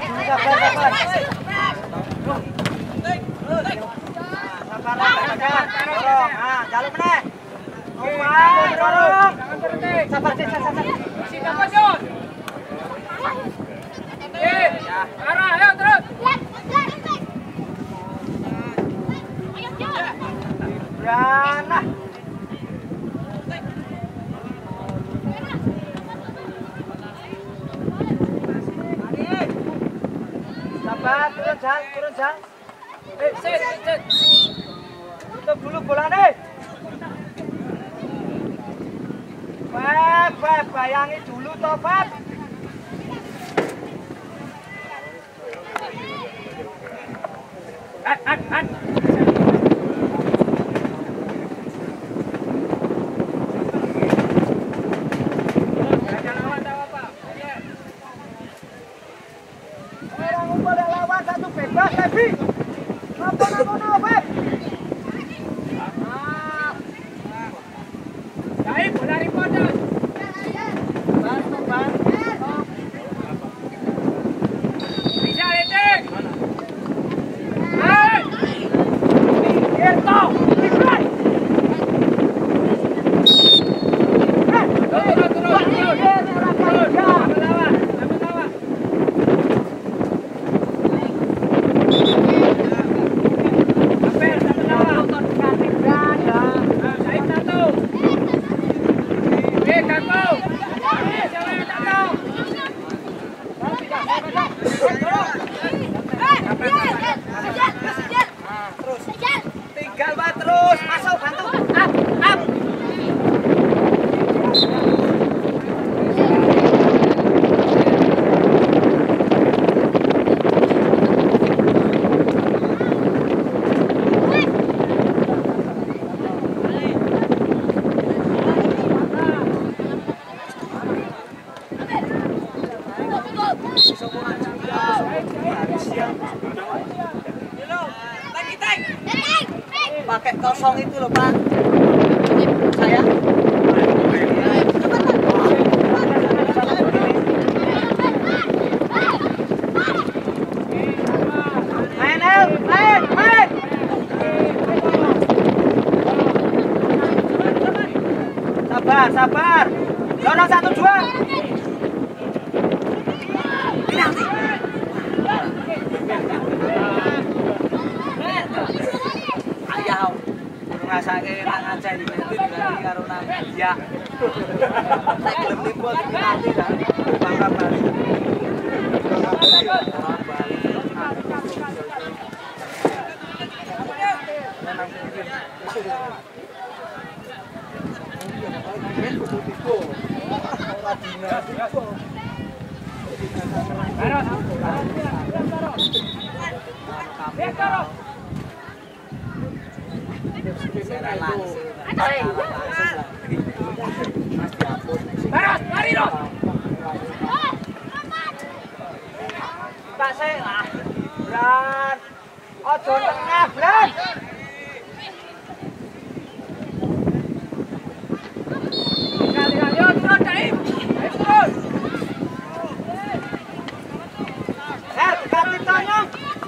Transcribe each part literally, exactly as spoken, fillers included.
sabar, sabar. Sabar, sabar. Dorong, ah, jalur meneh. Umpan, dorong. Sabar, sabar, sabar. Si dapat, Jon. Eh, arah, ayo terus. Brana. Sabar, turun jang, turun jang. Eh, set, set. Tutup dulu bolanya. Feb, Feb, bayangi dulu toh, Feb. An, an, an. Orang ngumpul yang lawan satu bebas, Febi. Apa, apa, apa, Feb? Baik, bola reporter. Bantu, bantu. Bisa, Edik. Hai. Irto, Ibran. Eh, turun, turun, turun. Turun, dapat lawan, dapat lawan. Apel, dapat lawan. Nah, Said satu. Eh, Kakao. Eh, siapa yang tak tahu? Tinggal Pak terus, masuk bantu. Up, up. Pakai kosong itu loh Pak. Saya. Main, El, main, main. Sabar, sabar. Dorong satu dua. Penalti. Ayah, ngrasake nang ngajeni itu diganti karo nang ya. Nek gelem nimbul penalti dah. Bangka Bali. Baras, lari dong. Tak sih lah. Bran. Ojo tengah, Bran. Tinggal, tinggal. Yo, turun, Daim. Ayo turun. Eh, ganti tonyong.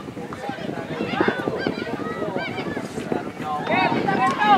Oke, kita beto.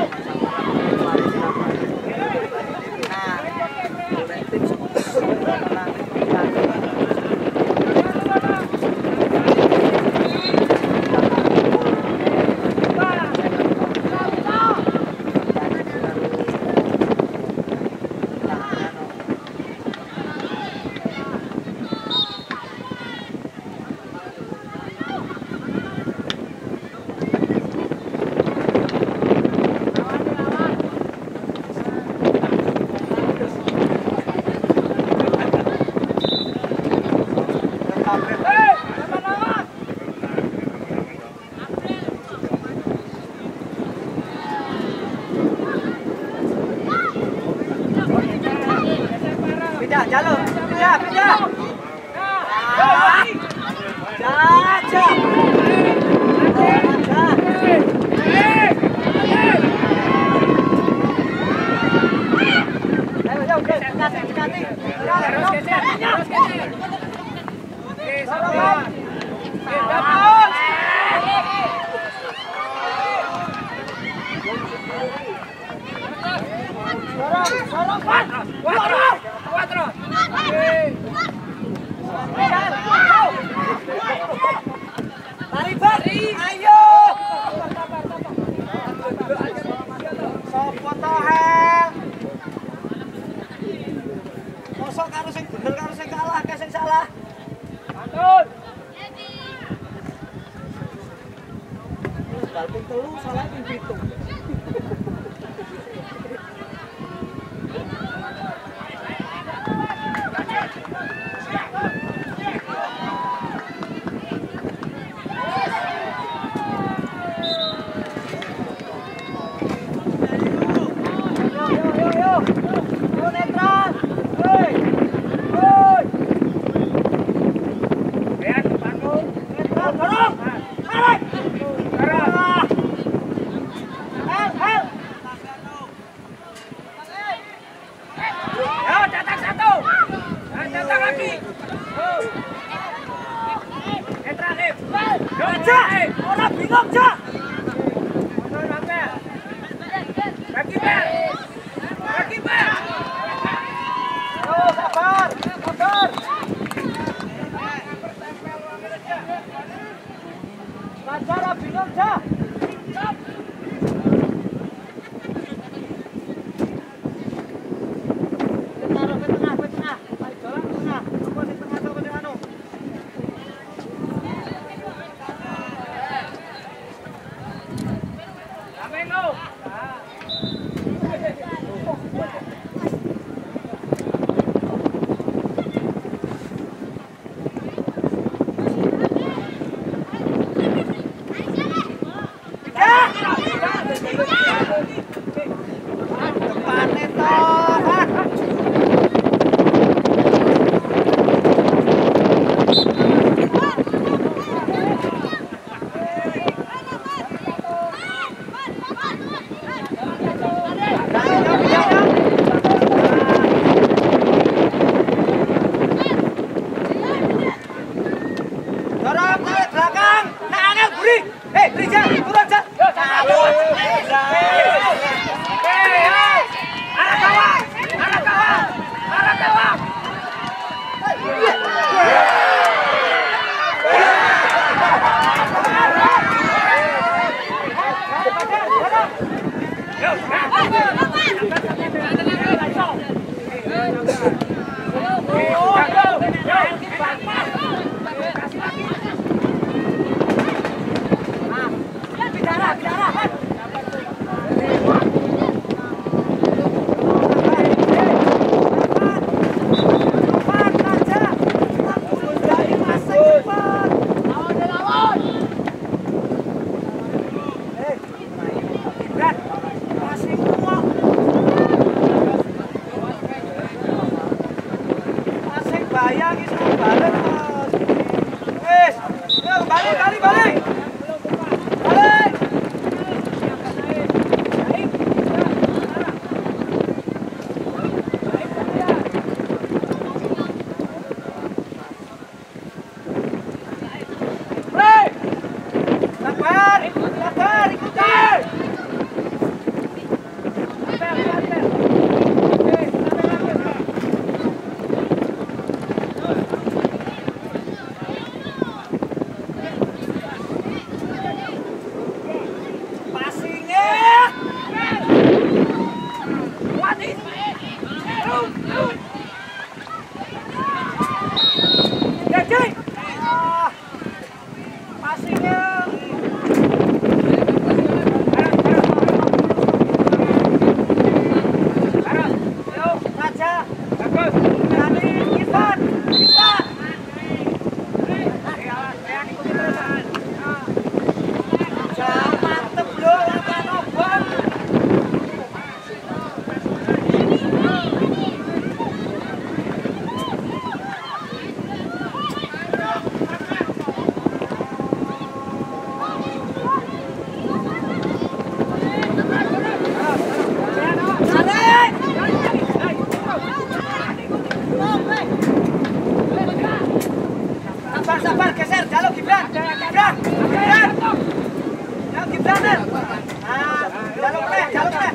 sabar, geser, jaluk Gibran. Gibran, Gibran. Jaluk Gibran, Nen. Nah, jaluk Nen, jaluk Nen.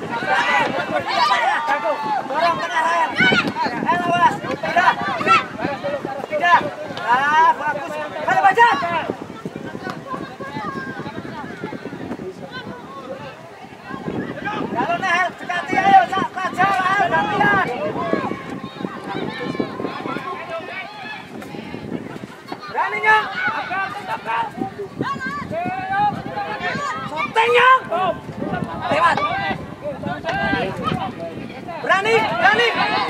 Dorong tengah Ren. Eh, lawas. Tidak. Tidak. Ah, bagus. Balik baca. Jaluk Nen, dekati ayo, Raja, ayo, gantian. Berani Nyong. Soteng Nyong. Lewat. Berani, berani.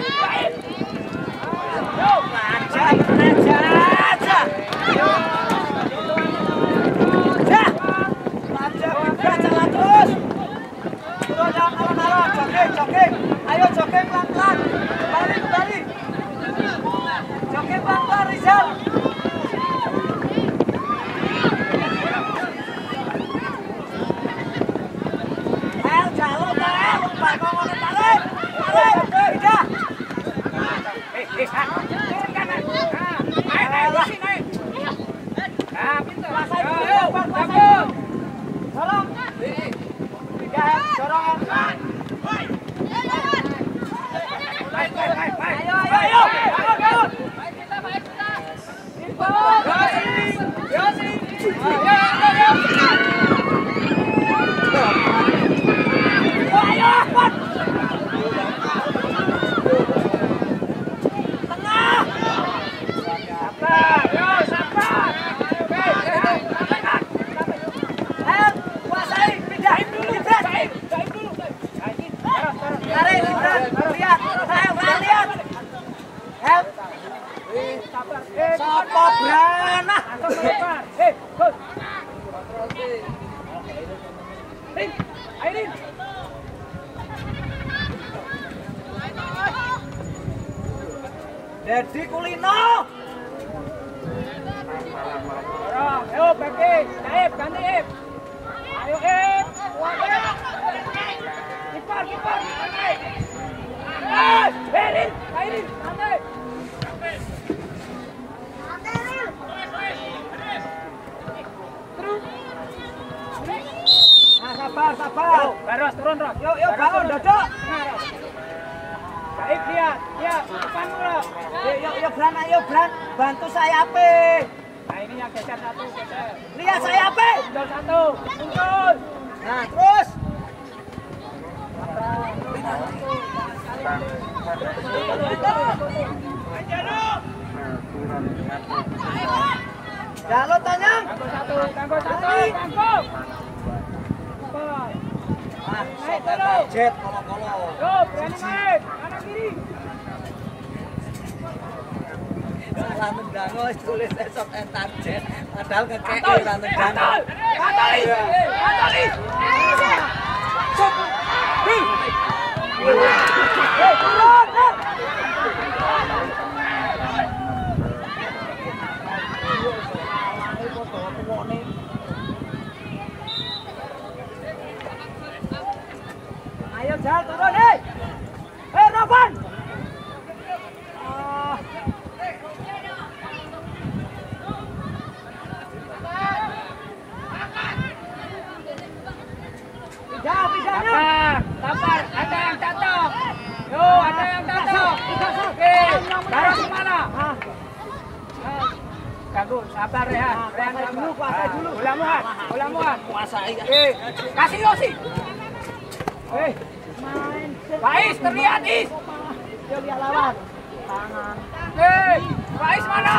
Raja, Raja, Raja. Raja. Raja, Raja jalan terus. Terus jangan alon-alon, jogging, jogging. Ayo jogging pelan-pelan. Kembali, kembali. Jogging pelan-pelan, Rizal. El, jalur, El. Pak, kau mau tarik. Tarik, tidak. Eh, eh, turun kanan. Naik, naik, naik, naik. Nah, pintar. Rasain dulu, Bang, rasain. Tolong. Tiga, dorong. Baik, baik, baik, baik. Ayo, ayo, ayo. Bangun, bangun. Baik kita, baik kita. Bangun. Yosi, Yosi. Ayo, ayo, ayo. Ayo, kuat. Tengah. Sabar, yo, sabar. Ayo, kuasai, pindahin dulu, Gibran. Pindahin dulu. Tarik, Gibran. Lihat, saya lihat. Help. Sopo Brana. Hei, Gus. Rin, Airin. Dedi Kulino. Ayo, Beki. Naib, ganti Ip. Ayo, Ip. Kipar, kipar. Airin, Airin, santai. Nah, sabar, sabar. Yuk, Baros, turun, Ros. Yuk, yuk, bangun, dodok. Baik, lihat, lihat, depan dulu. Yuk, yuk, yuk, Bran, ayo, Bran. Bantu saya, Ape. Nah, ini yang geser satu, geser. Lihat saya, Ape. Mundur satu, mundur. Nah, terus. Jalur Tanyang. Tangguh satu, tangguh satu, tangguh. Ah, naik terus. Jet, kolo-kolo. Yo, berani naik. Kanan kiri. Salah nendang, tulis esok entar jet. Padahal ngekek ora nendang. Katali. Katali. Cuk. Hei. Hei, turun. Ayo Jal, turun, hei! Hei, Rovan! Uh. Pindah, pindahnya! Tapar, tapar, ada yang jatuh! Yo, ada yang jatuh! Oke, Baros kemana? Ganggu, sabar Rehan, Rehan dulu, kuasai dulu. Ulang muat, ulang muat. Kuasai. Oke, kasih Yosi. Hei, main. Faiz, terlihat Is. Dia lihat lawan. Tangan. Hei, Faiz mana?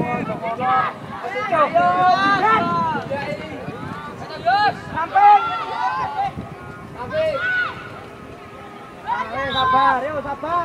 Ayo, Gibran. Samping. Samping. Ayo, sabar, yuk sabar.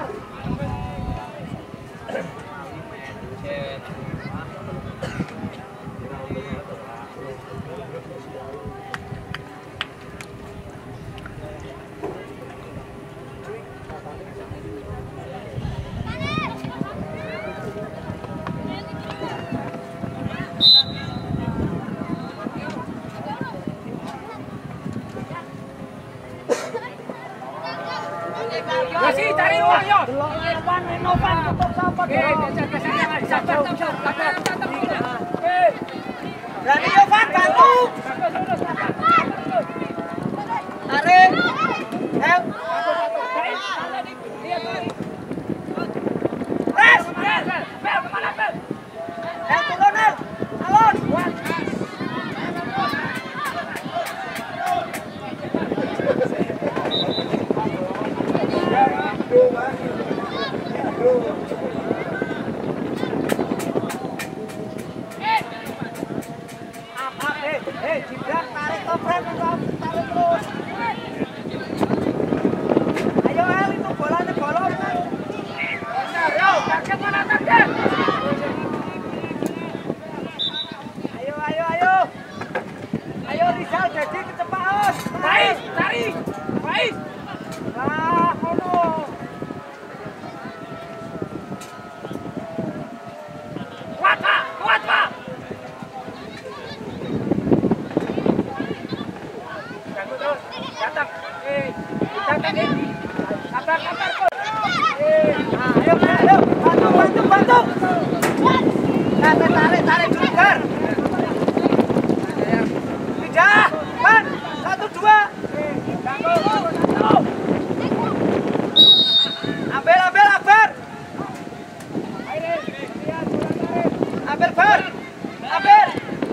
Yosi, cari ruang, Yos. Novan, Novan, tutup sama. Oke, geser-geser jangan. Sabar, sabar, sabar. Oke. Fred, tarik terus. Ayo El, itu bolanya bolong. Yo, target mana target? Ayo, ayo, ayo. Ayo Rizal, jadi kecepatan. Faiz, cari. Faiz. Wah, kono. Kuat, Pak. Kuat, Pak. Tunggu terus. Datang. Eh, datang ini. Sabar, sabar, Coach. Eh, Nah, ayo, ayo. Bantu, bantu, bantu. Nah, tarik, tarik dulu, Gar. Tidak. Ban. Satu, dua. Ambil, ambil, Akbar. Ambil, Bar. Ambil.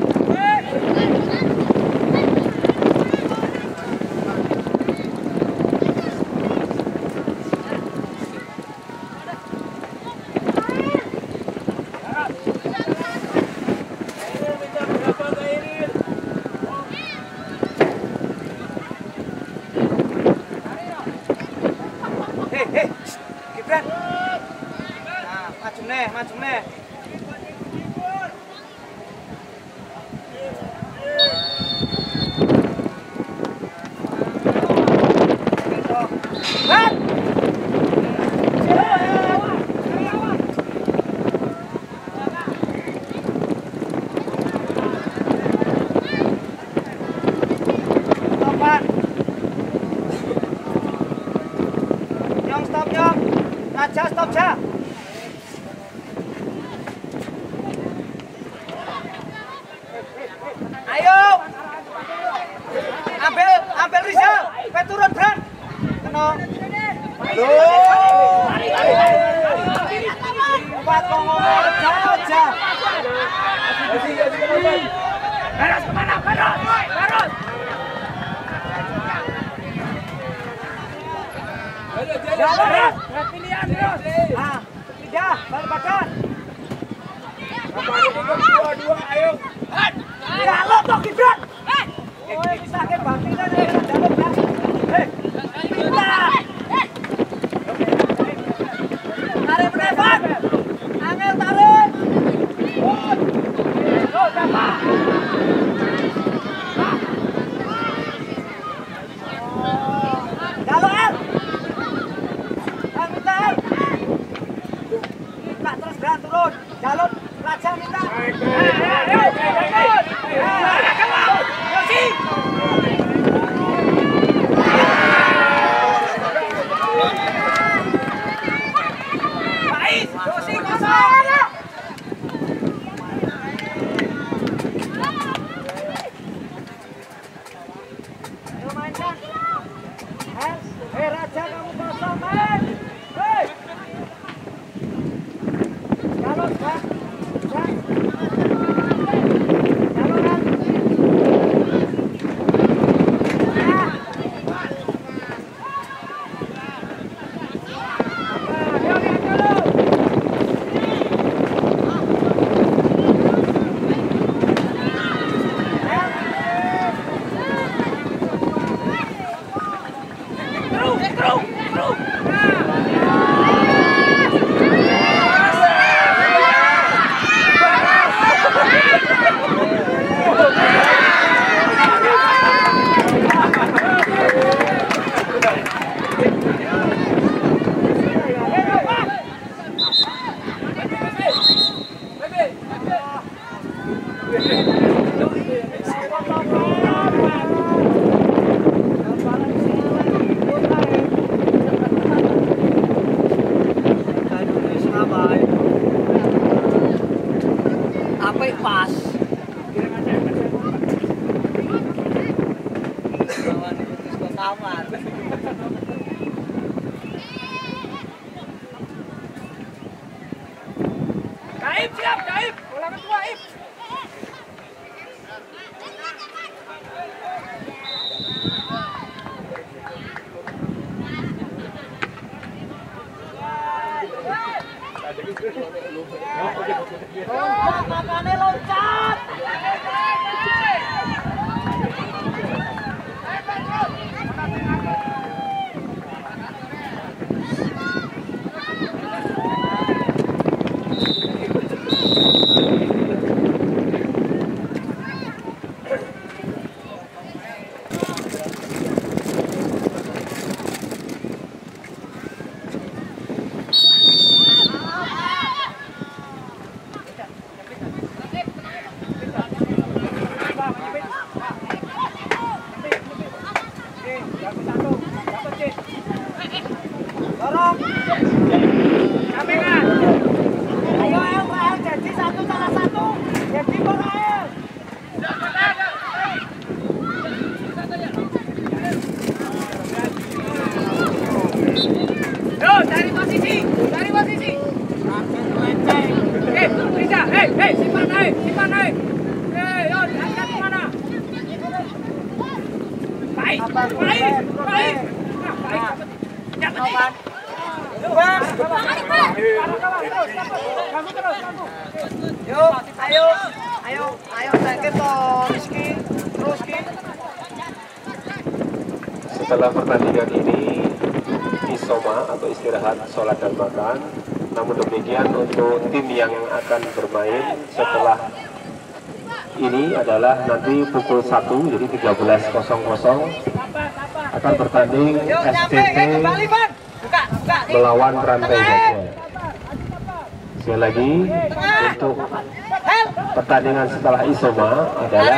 Hei, hei. Gibran. Nah, maju nih, maju nih. Ban. Stopan. Nyong stop nyong. Raja stop ja. Ayo. Ambil, ambil Rizal. Pe turun Bran. Keno. Loh. Empat ngomong aja. Baros kemana? Baros. Baros. Jalan. Pilihan terus. Ah, tidak, balik badan. Dua-dua, ayo. Kalau toh Gibran. Oh, bisa ke bangkitan ya, dalam kan. Hei. Tarik Brevan. Angel tarik. Oh, dapat. Kalau El. El minta El. Minta terus Bran turun. Jalur Raja minta. Hei Raja, kamu kosong main. Hei. Jalur Bran. Bran. Jalur Bran. Apa pas? Kamar. Gaib siap, Gaib. Bola kedua, Ip. Loncat, makanya loncat. Baik, baik, baik. Jangan Van. Yuk, ayo, ayo, ayo sakit toh, Rizky, terus Rizky. Setelah pertandingan ini isoma atau istirahat, sholat dan makan. Namun demikian untuk tim yang akan bermain setelah ini adalah nanti pukul satu, jadi tiga belas nol nol akan bertanding S C T melawan Rantai Gajah. Sekali lagi untuk pertandingan setelah isoma adalah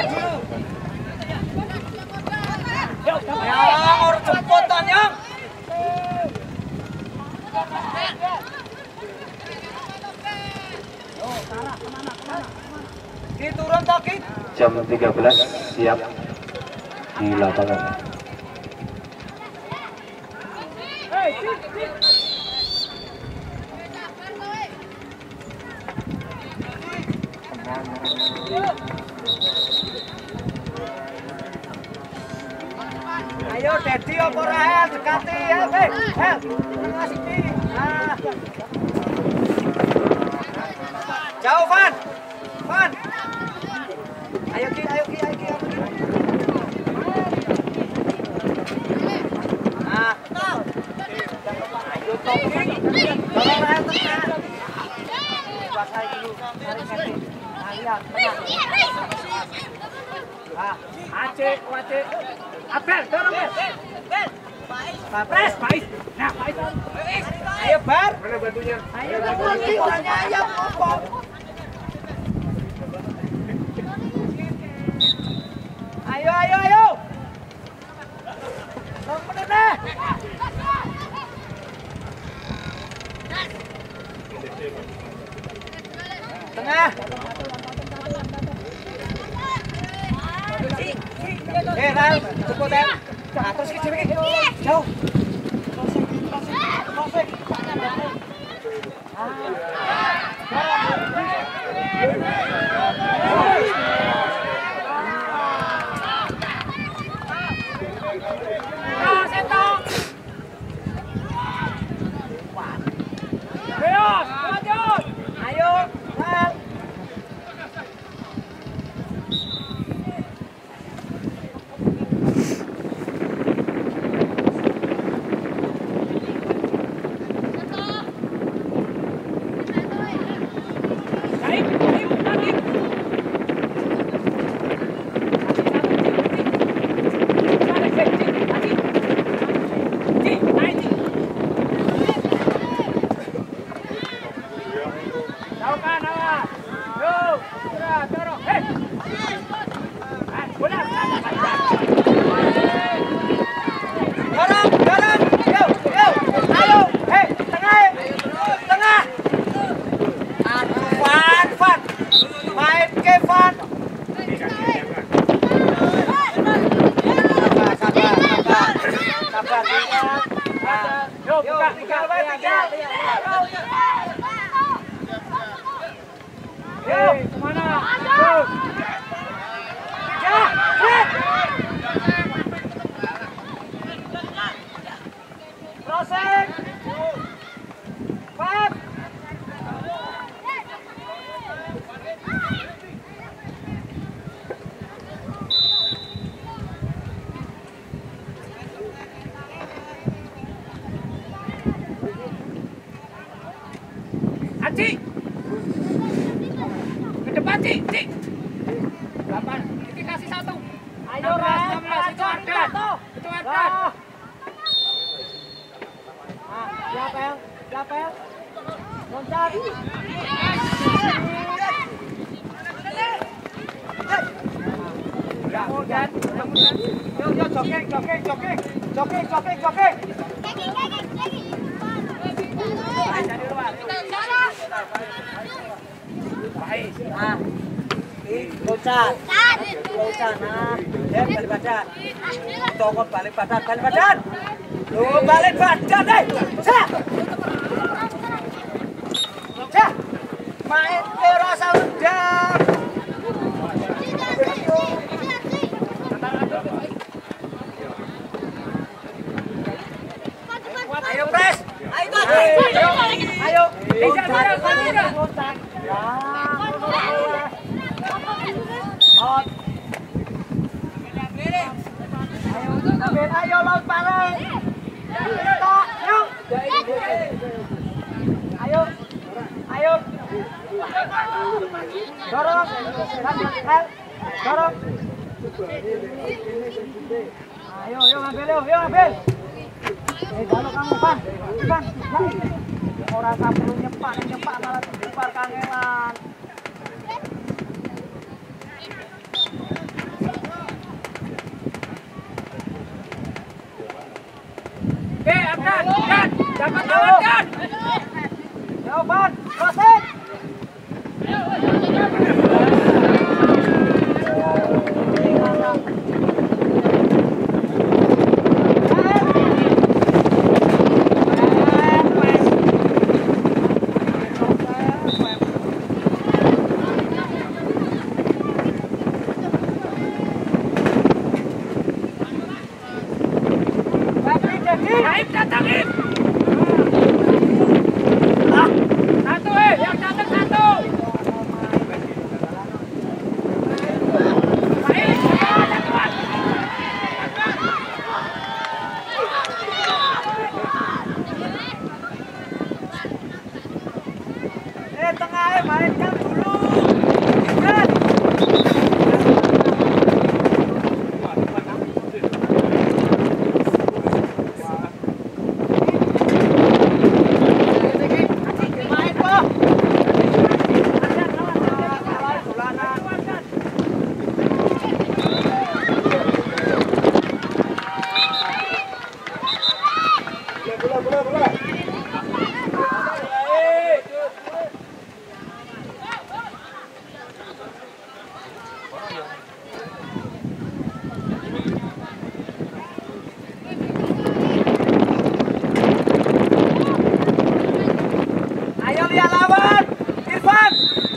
jam tiga belas siap di lapangan. Ayo Dedi apa Rahel dekati ya, Hel. Hel. Ngasih pi. Nah. Jauh Van. Van. Ayo Ki, ayo Ki, ayo Ki. Nah. Ayo Toki. Tolong Rahel tengah. Kuasai dulu. Mari Keti. Nah, lihat. Ah, Aceh, Aceh. Abel, dorong Bel. Bel. Pres, Pais. Nah, Pais. Ayo Bar. Mana bantunya? Ayo bantu orangnya ayam ngomong. Ayo, ayo, ayo. Nomor deh. Tengah. Eh, Ral, cepet ya. Nah, terus ke sini. Jauh. Prosek. Ayo, Ral. Cik, ke depan Cik, Cik. Delapan, ini kasih satu. Ayo Ren, itu Ardan, itu Ardan. Ah, siapa ya? Siapa ya? Loncat. Kemudian, kemudian, yuk, yuk, jogging, jogging, jogging, jogging, jogging, jogging. Dari luar. Baik. Nah. Loncat. Loncat. Nah. Ya, balik badan. Tokot balik badan, balik badan. Loh, balik badan, eh. Cak. Cak. Main ke rasa udang. Ben, ayo laut bareng. Tak, yuk. Ayo. Ayo. Dorong. Dorong. Ayo, yuk ambil, yuk, yuk ambil. Eh, kalau kamu, Pan. Pan, orang kamu nyepak, nyepak malah nyepak kangelan. Eh, Abdan, Abdan, dapat lawan kan? Yo, Pan, crossing. Aib datang, Aib. Ah, satu eh, yang datang satu. Aib, ada kuat. Eh, tengah eh, mainkan dulu. Kan. Ayo lihat lawan, Irfan.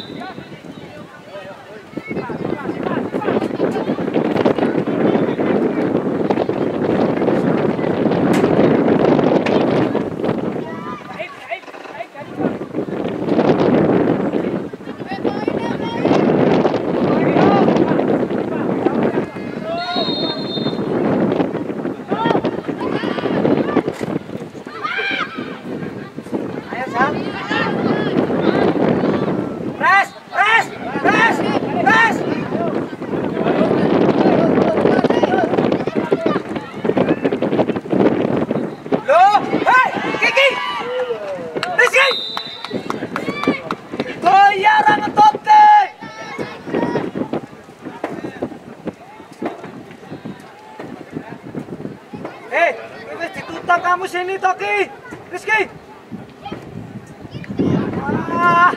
Ayo, Sam. Press, press, press, press. Loh, hei, Kiki. Rizky. Goyang ngetop deh. Eh, wis ditutup kamu sini, Toki. Rizky. Ah.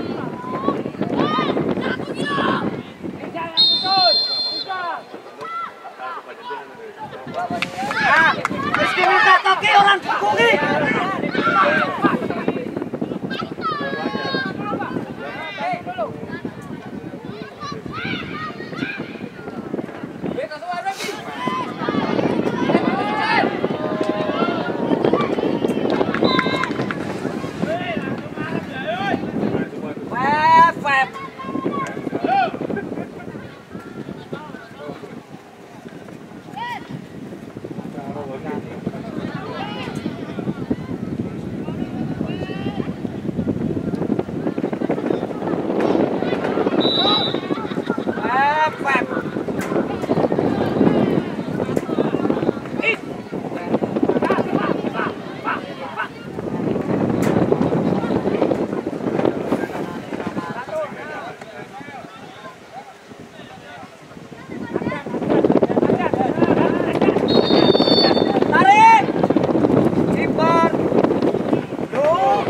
Ah, Rizky minta Toki orang Kuki. Web, web. Web, web. Tarik. Kiper. Loh.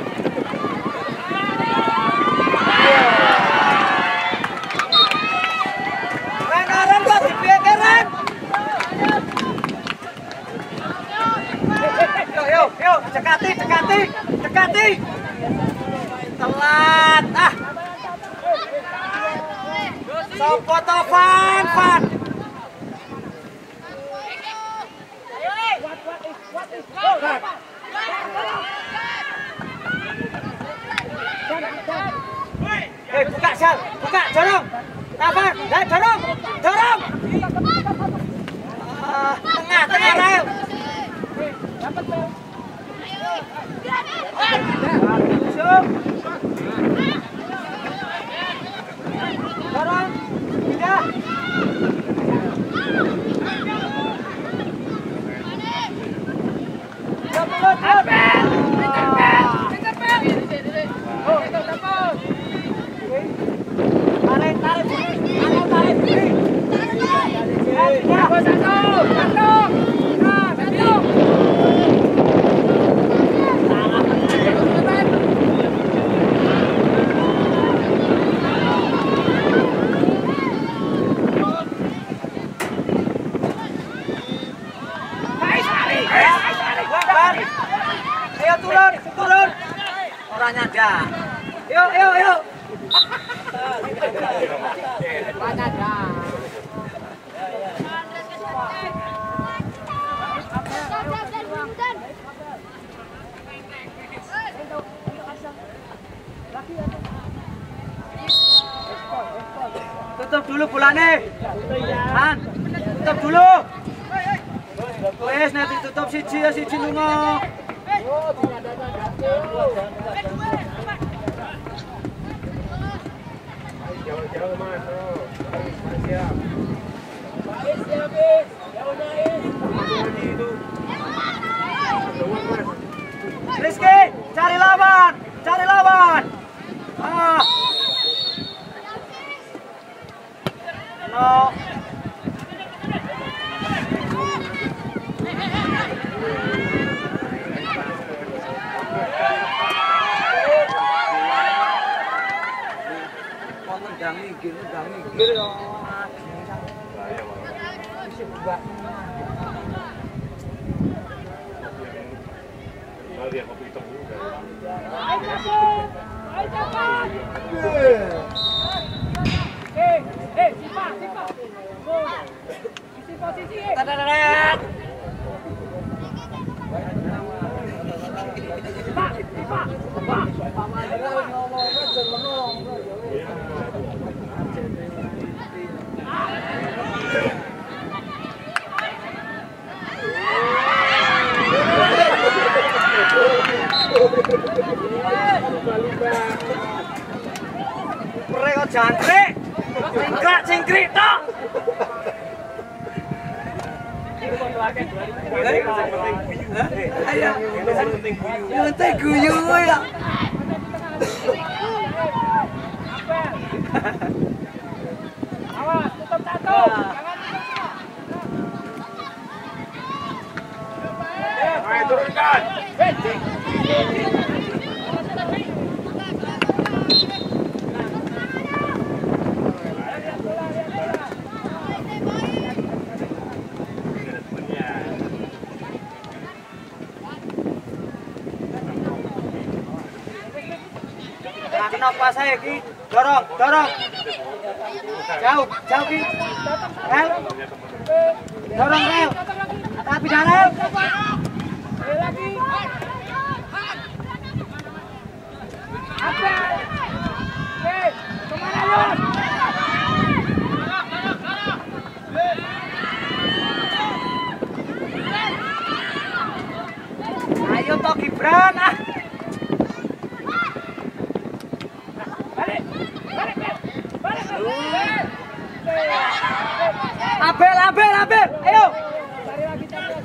Rengaran kok dipikirkan. Yuk, yuk, yuk, cekati, cekati, cekati. Telat, ah. Sopo to Van, Van. Eh, buka Sal, buka, dorong. Apa? Eh, dorong, dorong. Ah, tengah, tengah rel. yuk. Dorong. Pindah. Yuk, turun, yuk. Tarik, tarik, tarik, tarik. Ya, satu, satu. Nah, satu. Ayo turun, turun. Orangnya ada. Yuk, yuk, yuk. Orangnya ada. Tutup dulu bulannya. Han, tutup dulu. Wes nanti tutup siji ya siji lunga. Jauh-jauh mas, oh. Siap. Rizky, cari lawan, cari lawan. Ah. No. Nendang minggir, nendang minggir dong. Lihat kopi hitam dulu. Eh, eh, Sipa, Sipa. Isi posisi. Tadadadad. Sipa, Sipa, Sipa. Mereka jangkrik, cingkrak cingkrik tok. Ayo, yang penting guyu ya. Awas, tutup satu. Jangan Ayo turunkan. Kenapa saya Ki? Dorong, dorong. Jauh, jauh Ki. Rel. Dorong rel. Tapi dah rel. lagi. Apa? Oke, kemana Yun? Ayo toh Gibran ah. Abel, Abel, Abel, ayo. Cari lagi, cari lagi.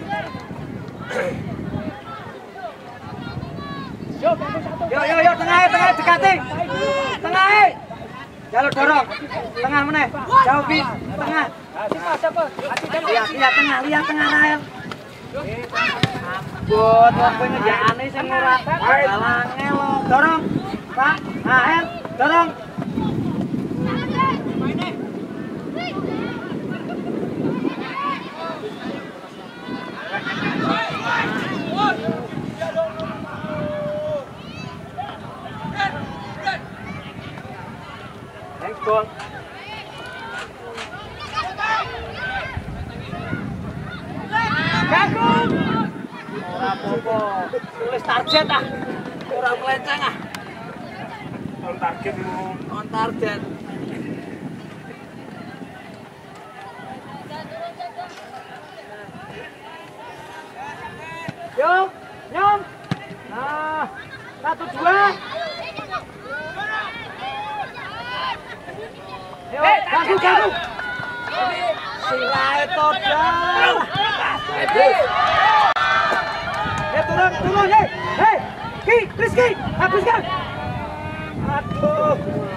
Yo, bantu satu. Yo, yo, yo, tengah, tengah, dekati. Tengah, jalur dorong. Tengah mana? Jauh Ki, tengah. Siapa, siapa? Hati, hati. Lihat, lihat tengah, lihat tengah Rael. Buat waktu ngejaan ini sing ora balangnya lo. Dorong, Pak. Rael, dorong. Thanks, Bang. Kagum. Ora apa-apa. Tulis target ah. Ora melenceng ah. On target lu. On target. Yo, nyom. Nah, satu dua. Hei, kamu kamu. Sirai total. Ya turun turun hei. Hei. Ki, Rizky, hapuskan. Aduh.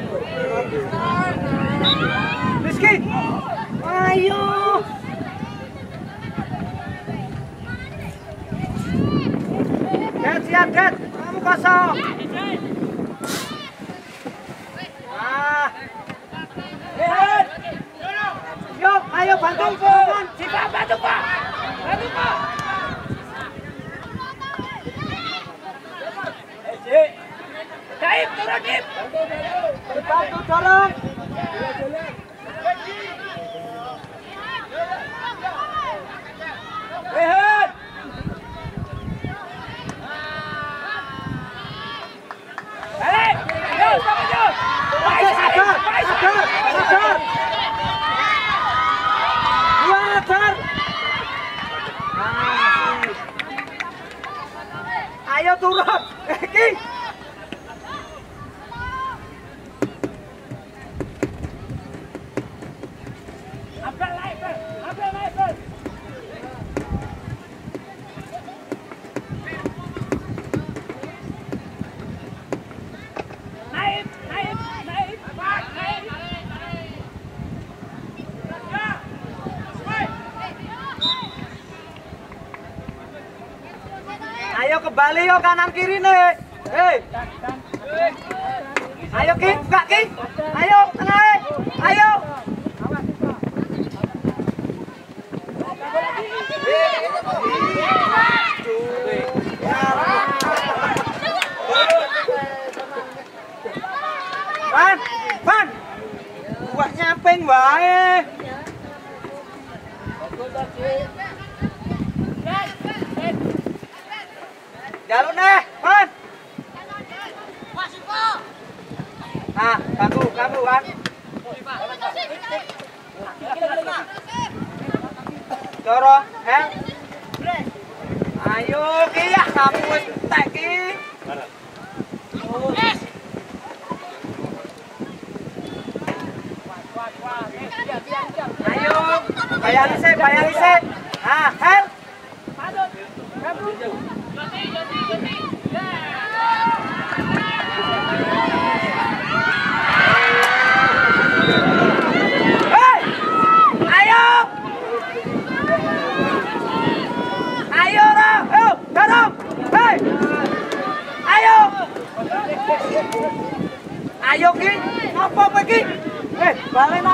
Rizky. Ayo. Dad, siap, Dad. Kamu kosong. Ah. Dad. Yuk, ayo bantu, teman. Si Pak, bantu, Pak. Bantu, Pak. Eh, Daib, turun, Daib. Bantu, dorong. Rehat. Balik. Yo, sama yo. Baik, sabar. Baik, sabar. Sabar. Sabar. Ayo turun. Ki. Ambil naik, Bang. Ambil naik, Bang. Naik, naik, naik. Pak, naik. Ayo kembali yo kanan kiri nih. Hei. Ayo Ki, buka Ki. Ayo tengah. Ayo. Van, Van. Buat nyamping wae. Jalur nih, Van. Nah, kamu, kamu kan. Dorong, eh. Ayo Ki ya, kamu wis entek Ki. Ayo, bayari sih, bayari sih. Ah, hel. Hei, ayo, ayo orang, ayo, dorong, hei, ayo, ayo Ki, ngopo kowe Ki? Eh, balik